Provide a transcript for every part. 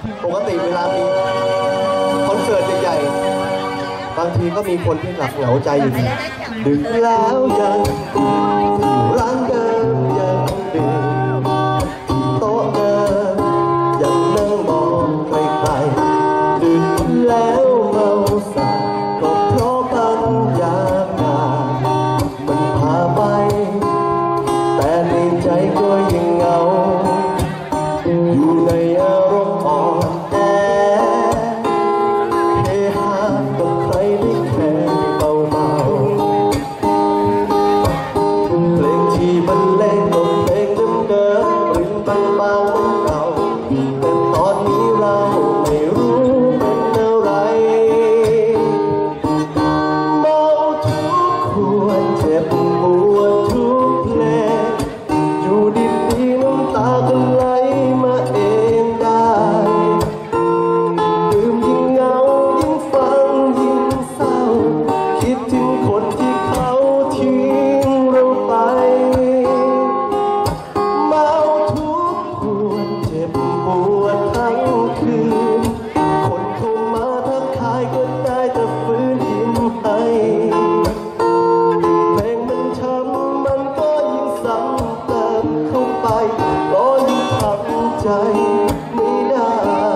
ปกติเวลามีคอนเสิร์ตใหญ่ๆบางทีก็มีคนที่หลับเหงาใจอยู่ดึกแล้วยังร้านเดิมยังดื่มโต๊ะเดิมยังนั่งมองไกลๆดึกแล้วเมาสาก็เพราะปัญญาการมันพาไปแต่ในใจก็ยังเหงาอยู่ในอารมณ์อ่อนแอเฮฮากับใครได้แค่เบาๆเพลงที่บรรเลงก็เพลงเดิมๆริมบางๆเหมือนเก่าแต่ตอนนี้เราไม่รู้เป็นอะไรเมาทุกขวดเจ็บปวดทุกเพลงอยู่ดีๆน้ำตาก็ไหลมาเองได้ดื่มยิ่งเหงายิ่งฟังยิ่งเศร้าคิดถึงคนที่เขาทิ้งเราไปเมาทุกขวดเจ็บปวดทั้งคืนคนเข้ามาทักทายก็ได้แต่ฝืนยิ้มให้เพลงมันช้ำมันก็ยิ่งซ้ำเติมเข้าไปก็ยิ่งทำใจไม่ได้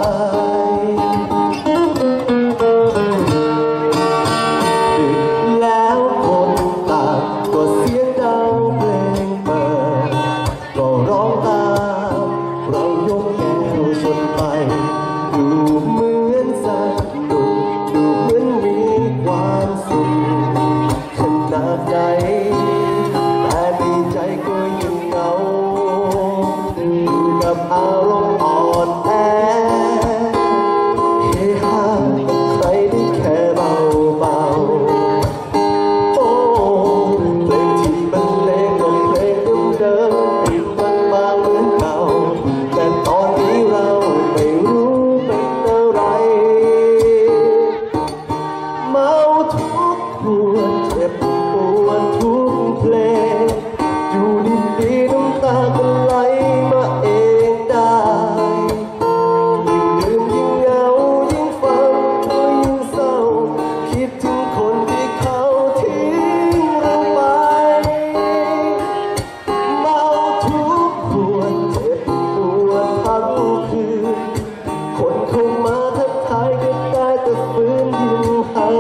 ดึกแล้วคนต่างก็เสียงดังเพลงเปิดก็ร้องตามเรายกแก้วชนไปดูเหมือนสนุกดูเหมือนมีความสุขขนาดไหนแต่ในใจก็ยังเหงาอยู่กับอารมณ์อ่อนแอเฮฮากับใครได้แค่เบาๆโอ้เพลงที่บรรเลงก็เพลงเดิมๆริมบางๆเหมือนเก่าแต่ตอนนี้เราไม่รู้เป็นอะไรเมาทุกขวดเจ็บปวดทุกเพลงอยู่ดีๆน้ำตาก็ไหลมาเองได้ยิ่งดื่มยิ่งเหงายิ่งฟังก็ยิ่งเศร้าคิดถึงคนที่เขาทิ้งเราไปเมาทุกขวดเจ็บปวดทั้งคืนคนเข้ามาทักทายก็ได้แต่ฝืนยิ้มให้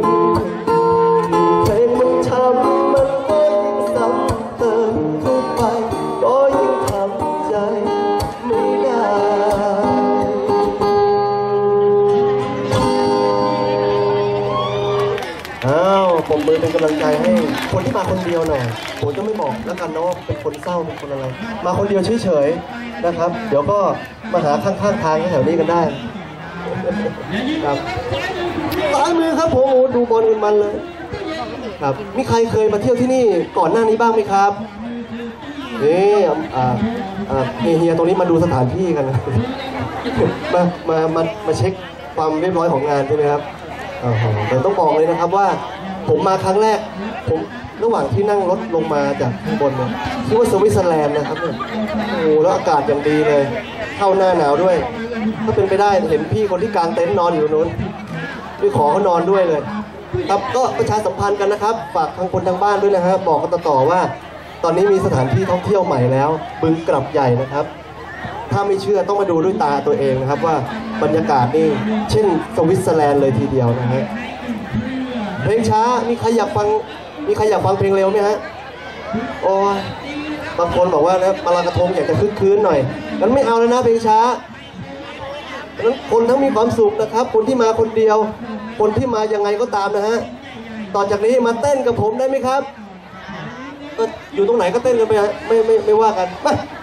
เพลงมันช้ำมันก็ยิ่งซ้ำเติมเข้าไปก็ยิ่งทำใจไม่ได้อ้าวผมมือเป็นกำลังใจให้คนที่มาคนเดียวหน่อยผมจะไม่บอกแล้วกันนะว่าเป็นคนเศร้าเป็นคนอะไรมาคนเดียวเฉยๆนะครับ เดี๋ยวก็มาหาข้างๆทางแถวนี้กันได้ครับซ้ายมือครับผมโอ้ดูบอลกันมันเลยครับมีใครเคยมาเที่ยวที่นี่ก่อนหน้านี้บ้างไหมครับนี่เฮียตรงนี้มาดูสถานที่กันนะมาเช็คความเรียบร้อยของงานใช่ไหมครับแต่ต้องบอกเลยนะครับว่าผมมาครั้งแรกผมระหว่างที่นั่งรถลงมาจากข้างบนเนี่ยคิดว่าสวิตเซอร์แลนด์นะครับเนี่ยโอ้โหแล้วอากาศอย่างดีเลยเข้าหน้าหนาวด้วยถ้าเป็นไปได้เห็นพี่คนที่กางเต็นท์นอนอยู่นู้นไปขอเขานอนด้วยเลยครับก็ประชาสัมพันธ์กันนะครับฝากทางคนทางบ้านด้วยนะฮะบอกกันต่อว่าตอนนี้มีสถานที่ท่องเที่ยวใหม่แล้วบึงกลับใหญ่นะครับถ้าไม่เชื่อต้องมาดูด้วยตาตัวเองนะครับว่าบรรยากาศนี่เช่นสวิตเซอร์แลนด์เลยทีเดียวนะฮะเพลงช้ามีใครอยากฟังเพลงเร็วไหมฮะโอ้ยบางคนบอกว่านะมาลากระทงอยากจะคึกคืนหน่อยงั้นไม่เอาแล้วนะเพลงช้านั้นคนทั้งมีความสุขนะครับคนที่มาคนเดียวคนที่มายังไงก็ตามนะฮะต่อจากนี้มาเต้นกับผมได้ไหมครับอยู่ตรงไหนก็เต้นกันไปฮะไม่ว่ากันมา